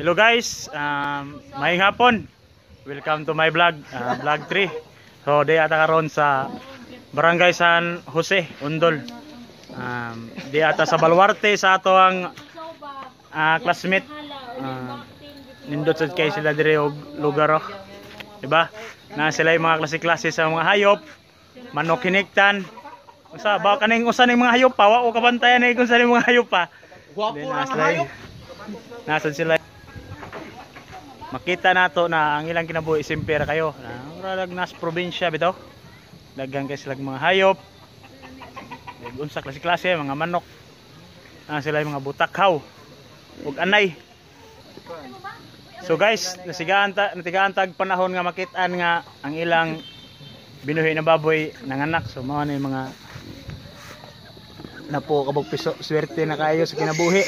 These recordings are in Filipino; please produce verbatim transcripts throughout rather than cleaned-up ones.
Hello guys, um, maayong hapon. Welcome to my vlog, uh, vlog three. So, di ata karon sa Barangay San Jose, Undol. Um, di ata sa Baluarte sa ato ang uh, classmate. Uh, nindot sa kay sila dire og lugar, oh. Diba? Na sila yung mga klase-klase sa mga hayop, manok hinigtan. Usa ba kaning usa ning mga hayop pa, wa o kabantayan ni kung sa ning mga hayop pa. Guwapo ang hayop. Nasaan sila? Makita nato na ang ilang kinabuhi simpera kayo. Na nas probinsya bitaw. Daghang kay sila mga hayop. Unsa klase-klase mga manok. Ah, sila yung mga butakhaw ug anay. So guys, nasigaan ta natigaan tag panahon nga makitaan nga ang ilang binuhi na baboy nanganak. So mao ni mga napo kabog piso swerte na kayo sa kinabuhi.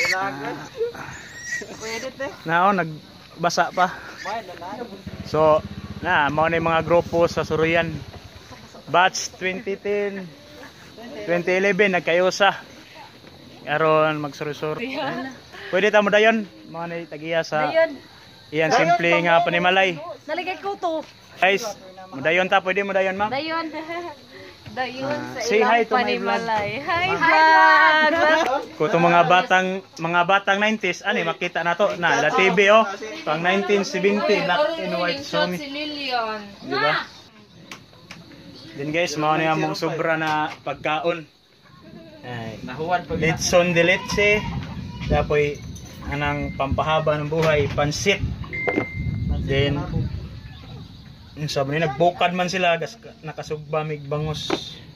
Nao nagbasa pa. So na mao ni mga grupo sa Surian. Batch twenty ten twenty eleven nagkayusa. Aron magsuri-suri. Pwede ta mo dayon mao ni tagiya sa iyan simple nga panimalay. Naligay ko to. Guys, mudayon ta pwede mo dayon ma'am. Dayon. Dayon Ah, sa say hi ilang to my vlog. panimalay. Hi vlog. Kung itong mga batang mga batang nineties ani makita nato na la T V oh. Pang nineteen seventy black and white so mi. Si Lilian. Di ba? Then guys, mao ni among sobra na pagkaon. Ay, Nahuwad pag litson de leche. Dapoy anang pampahaba ng buhay, pansit. Then yung sabi ni nagbukad man sila gas nakasugba mig bangos.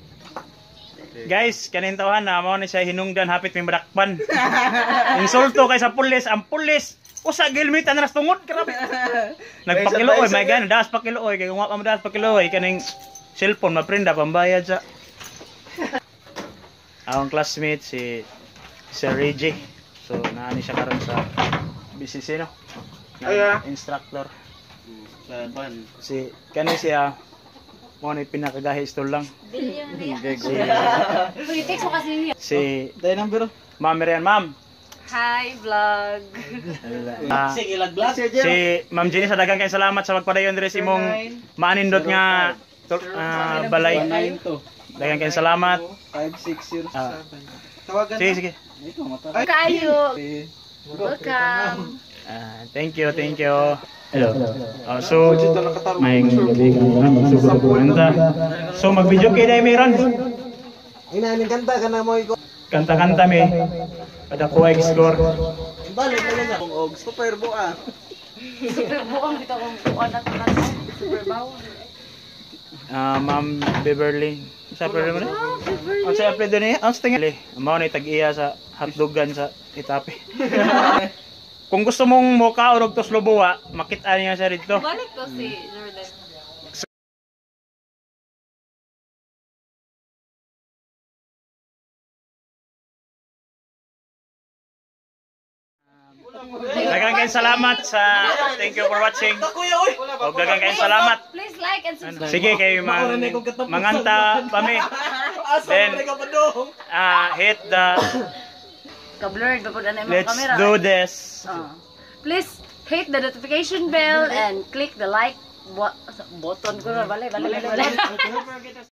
Guys, kanin tawahan na mao ni siya hinungdan hapit may badakpan. Insulto kay sa pulis, ang pulis usa gilmitan na tungod grabe. Nagpakiluoy, may gan das pakiluoy kay kung wa pa das pakiluoy kaning cellphone maprinda pambayad sa. Ang classmate si Sir Reggie. So naani siya karon sa B C C no. Na instructor. Si kani siya mo ni pinakagahi store lang. Si Politics mo kasi niya. si Day number. Ma'am Miriam, ma'am. Hi vlog. Ah, Sige ilag glass ya si Ma'am Jenny sa daghang kay salamat sa pagpadayon diri sa imong maanindot nga tul- ah, balay. Daghang kay salamat. five six zero Ah, seven. Tawagan. sige sige. Ito mata. Kayo. Welcome. Ah, thank you, thank you. Hello. Ah, so may gabi ka na magsugod ko kanta. So mag-video kay dai meron. Inanin kanta ka na mo iko. Kanta-kanta mi. Kada ko ay score. Balik na lang kung og super bua. Super buong kita kung kuan at kan. Super baw. Ah, Ma'am Beverly. Sa pwede mo na? Ang sa pwede niya? Ang stingin. Mao ni tag-iya sa hotdogan sa Itape. Kung gusto mong moka o tos lubuwa, makita niya siya dito. Balik ko si Jordan. Daghang kayong salamat sa thank you for watching. Kuya oy. O daghang kayong salamat. Please like and subscribe. Sige kayo mang, manganta kami. Then ah hit the Ka-blurred ba po na yung mga let's camera? do this. Ah. Please hit the notification bell and click the like bu- button ko na. Bale, bale, bale, bale.